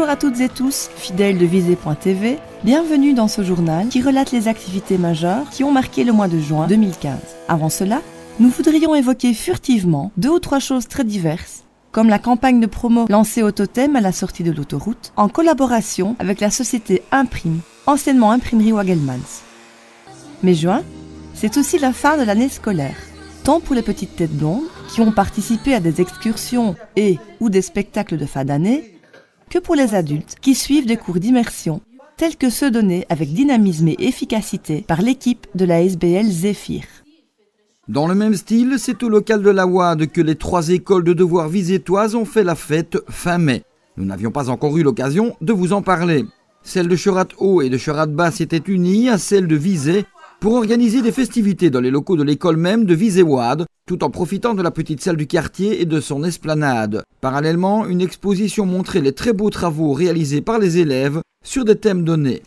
Bonjour à toutes et tous, fidèles de Visée.tv, bienvenue dans ce journal qui relate les activités majeures qui ont marqué le mois de juin 2015. Avant cela, nous voudrions évoquer furtivement 2 ou 3 choses très diverses, comme la campagne de promo lancée au Totem à la sortie de l'autoroute, en collaboration avec la société Imprime, anciennement Imprimerie Wagelmans. Mais juin, c'est aussi la fin de l'année scolaire, tant pour les petites têtes blondes qui ont participé à des excursions ou des spectacles de fin d'année, que pour les adultes qui suivent des cours d'immersion, tels que ceux donnés avec dynamisme et efficacité par l'équipe de la SBL Zéphyr. Dans le même style, c'est au local de la WAD que les 3 écoles de devoirs visétoises ont fait la fête fin mai. Nous n'avions pas encore eu l'occasion de vous en parler. Celles de Cherat-Haut et de Cherat-Bas s'étaient unies à celles de Visé pour organiser des festivités dans les locaux de l'école même de Visé-WAD, tout en profitant de la petite salle du quartier et de son esplanade. Parallèlement, une exposition montrait les très beaux travaux réalisés par les élèves sur des thèmes donnés.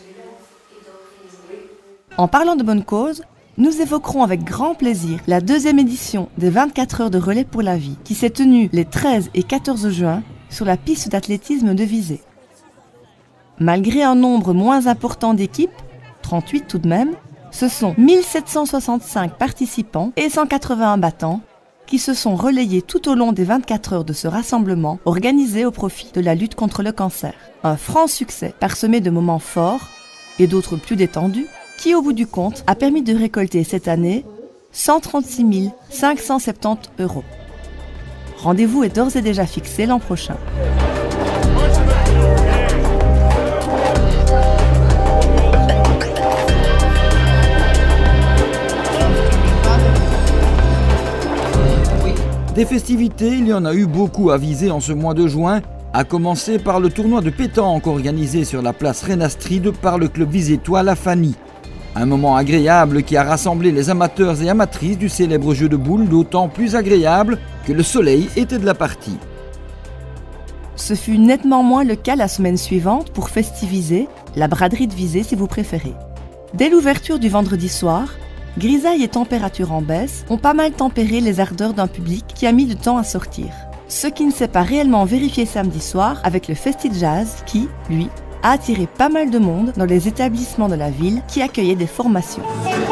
En parlant de bonne cause, nous évoquerons avec grand plaisir la 2e édition des 24 heures de relais pour la vie qui s'est tenue les 13 et 14 juin sur la piste d'athlétisme de Visé. Malgré un nombre moins important d'équipes, 38 tout de même, ce sont 1765 participants et 181 battants qui se sont relayés tout au long des 24 heures de ce rassemblement organisé au profit de la lutte contre le cancer. Un franc succès parsemé de moments forts et d'autres plus détendus qui, au bout du compte, a permis de récolter cette année 136 570 €. Rendez-vous est d'ores et déjà fixé l'an prochain. Des festivités, il y en a eu beaucoup à Visé en ce mois de juin, à commencer par le tournoi de pétanque organisé sur la place Reine Astrid par le club visétois La Fanny. Un moment agréable qui a rassemblé les amateurs et amatrices du célèbre jeu de boules, d'autant plus agréable que le soleil était de la partie. Ce fut nettement moins le cas la semaine suivante pour festiviser, la braderie de Visé si vous préférez. Dès l'ouverture du vendredi soir, grisaille et température en baisse ont pas mal tempéré les ardeurs d'un public qui a mis du temps à sortir. Ce qui ne s'est pas réellement vérifié samedi soir avec le Festi Jazz qui, lui, a attiré pas mal de monde dans les établissements de la ville qui accueillaient des formations.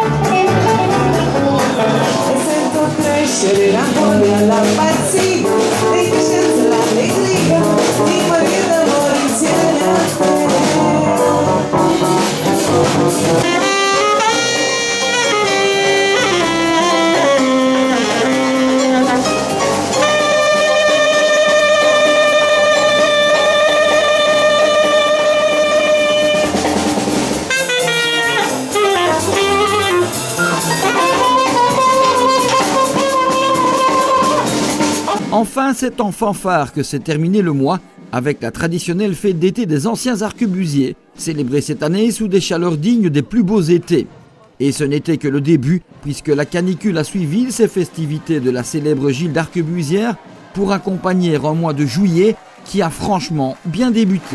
Enfin, c'est en fanfare que s'est terminé le mois avec la traditionnelle fête d'été des anciens arquebusiers, célébrée cette année sous des chaleurs dignes des plus beaux étés. Et ce n'était que le début, puisque la canicule a suivi ces festivités de la célèbre Gilde arquebusière pour accompagner un mois de juillet qui a franchement bien débuté.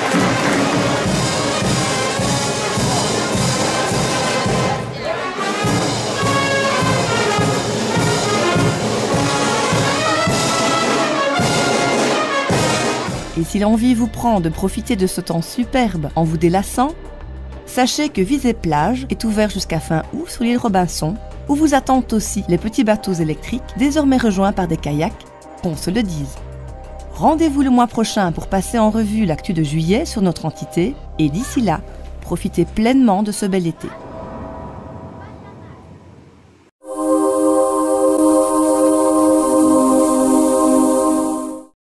Et si l'envie vous prend de profiter de ce temps superbe en vous délassant, sachez que Visé Plage est ouvert jusqu'à fin août sur l'île Robinson, où vous attendent aussi les petits bateaux électriques désormais rejoints par des kayaks, qu'on se le dise. Rendez-vous le mois prochain pour passer en revue l'actu de juillet sur notre entité et d'ici là, profitez pleinement de ce bel été.